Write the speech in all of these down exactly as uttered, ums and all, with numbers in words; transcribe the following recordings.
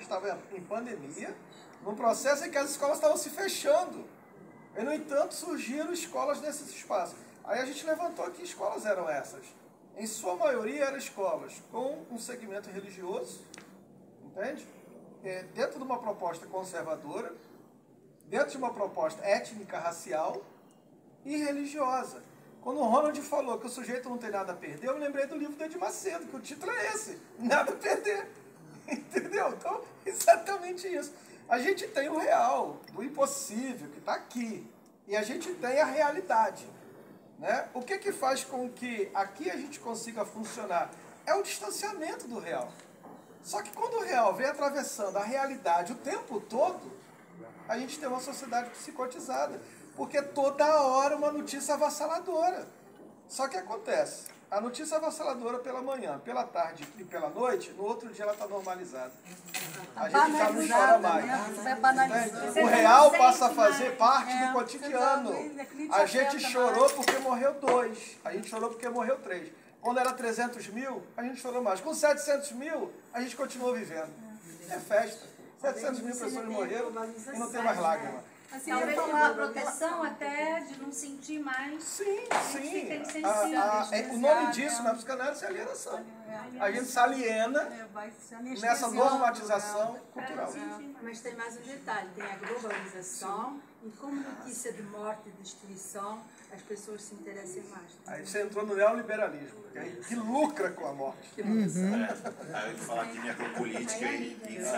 estava em pandemia, num processo em que as escolas estavam se fechando. E, no entanto, surgiram escolas nesses espaços. Aí a gente levantou que escolas eram essas. Em sua maioria eram escolas com um segmento religioso, entende? É, dentro de uma proposta conservadora, dentro de uma proposta étnica, racial e religiosa. Quando o Ronald falou que o sujeito não tem nada a perder, eu lembrei do livro do Edir Macedo, que o título é esse, Nada a Perder. Entendeu? Então, exatamente isso. A gente tem o real, do impossível, que está aqui. E a gente tem a realidade. Né? O que, que faz com que aqui a gente consiga funcionar? É o distanciamento do real. Só que quando o real vem atravessando a realidade o tempo todo, a gente tem uma sociedade psicotizada. Porque toda hora uma notícia avassaladora. Só que acontece, a notícia avassaladora pela manhã, pela tarde e pela noite, no outro dia ela está normalizada. A gente já não chora mais. Né? O real passa a fazer parte do cotidiano. A gente chorou porque morreu dois. A gente chorou porque morreu três. Quando era trezentos mil, a gente chorou mais. Com setecentos mil, a gente continuou vivendo. É festa. setecentas mil pessoas morreram e não tem mais lágrima. Assim, talvez ter uma proteção até de não sentir mais. Sim, sim. A, a, é, o nome disso na psicanálise é alienação. A gente se aliena nessa normatização cultural. Mas tem mais um detalhe, tem a globalização e como notícia de morte e destruição, as pessoas se interessam mais. Aí você entrou no neoliberalismo, que lucra com a morte. Uhum. É, aí eu vou falar aqui necropolítica e...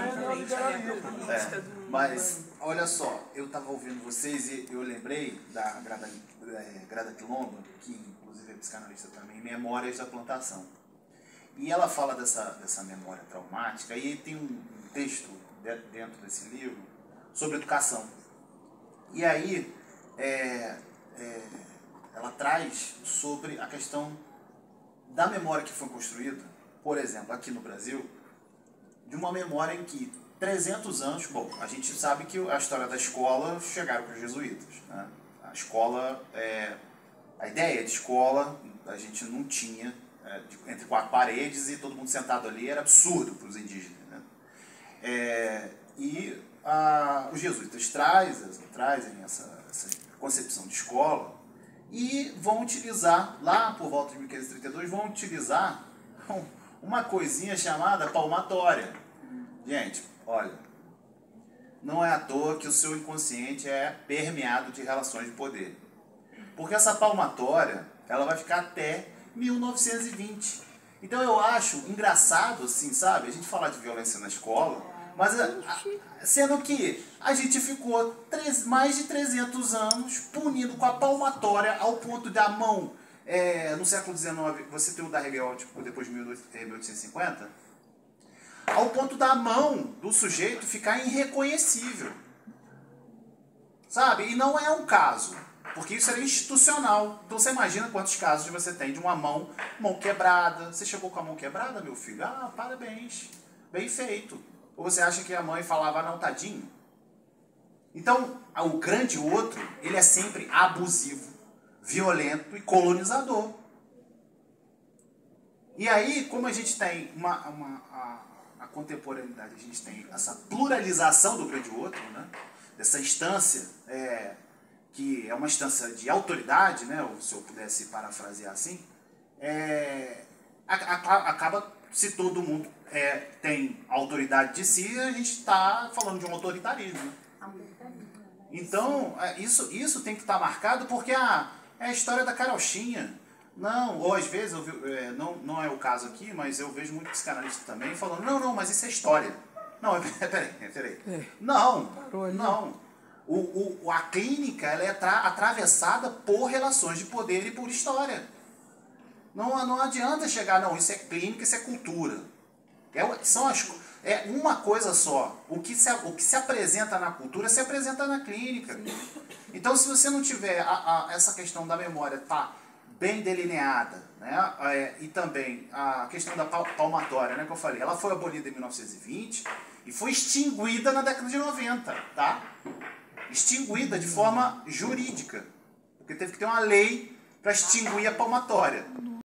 É, mas, olha só, eu estava ouvindo vocês e eu lembrei da Grada, é, Grada Quilombo, que inclusive é psicanalista também, Memórias da Plantação. E ela fala dessa, dessa memória traumática e tem um texto dentro desse livro sobre educação. E aí, é, é, ela traz sobre a questão da memória que foi construída, por exemplo, aqui no Brasil, de uma memória em que trezentos anos, bom, a gente sabe que a história da escola chegaram para os jesuítas, né? A escola, é, a ideia de escola, a gente não tinha, é, de, entre quatro paredes e todo mundo sentado ali, era absurdo para os indígenas, né? É, e a, os jesuítas trazem, trazem essa, essa concepção de escola e vão utilizar, lá por volta de mil quinhentos e trinta e dois, vão utilizar uma coisinha chamada palmatória. Gente, olha, não é à toa que o seu inconsciente é permeado de relações de poder. Porque essa palmatória, ela vai ficar até mil novecentos e vinte. Então eu acho engraçado, assim, sabe, a gente falar de violência na escola, mas a, a, sendo que a gente ficou três, mais de trezentos anos punindo com a palmatória ao ponto da mão, é, no século dezenove, você tem o daguerreótipo depois de mil oitocentos e cinquenta, ao ponto da mão do sujeito ficar irreconhecível. Sabe? E não é um caso, porque isso era institucional. Então você imagina quantos casos você tem de uma mão, mão quebrada. Você chegou com a mão quebrada, meu filho? Ah, parabéns. Bem feito. Ou você acha que a mãe falava, não, tadinho? Então, o grande outro, ele é sempre abusivo, violento e colonizador. E aí, como a gente tem uma... uma a, a contemporaneidade, a gente tem essa pluralização do grande outro, né? Dessa instância, é, que é uma instância de autoridade, né? Ou, se eu pudesse parafrasear assim, é, a, a, acaba, se todo mundo é, tem autoridade de si, a gente está falando de um autoritarismo. Então, isso, isso tem que estar marcado porque a, é a história da carochinha. Não, ou às vezes, eu vi, é, não, não é o caso aqui, mas eu vejo muito psicanalista também falando, não, não, mas isso é história. Não, peraí, peraí. É. Não, não. O, o, a clínica ela é atra, atravessada por relações de poder e por história. Não, não adianta chegar, não, isso é clínica, isso é cultura. É, são as, é uma coisa só. O que, se, o que se apresenta na cultura se apresenta na clínica. Então, se você não tiver a, a, essa questão da memória, tá bem delineada, né? É, e também a questão da palmatória, né, que eu falei, ela foi abolida em mil novecentos e vinte e foi extinguida na década de noventa, tá? Extinguida de forma jurídica, porque teve que ter uma lei para extinguir a palmatória.